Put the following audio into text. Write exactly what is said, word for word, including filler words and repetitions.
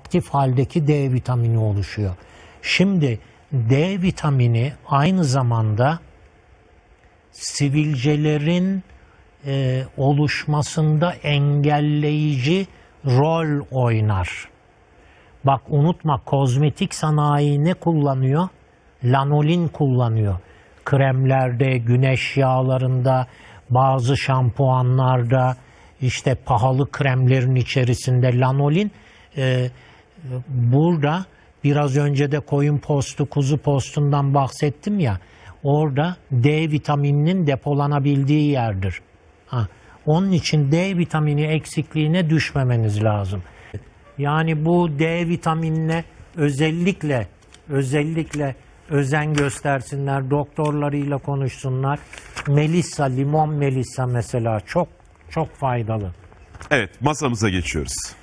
aktif haldeki D vitamini oluşuyor. Şimdi D vitamini aynı zamanda sivilcelerin e, oluşmasında engelleyici rol oynar. Bak unutma, kozmetik sanayi ne kullanıyor? Lanolin kullanıyor. Kremlerde, güneş yağlarında, bazı şampuanlarda, işte pahalı kremlerin içerisinde lanolin. E, burada biraz önce de koyun postu, kuzu postundan bahsettim ya. Orada D vitamininin depolanabildiği yerdir. Ha, onun için D vitamini eksikliğine düşmemeniz lazım. Yani bu D vitaminine özellikle özellikle özen göstersinler, doktorlarıyla konuşsunlar. Melissa, limon melissa mesela çok çok faydalı. Evet, masamıza geçiyoruz.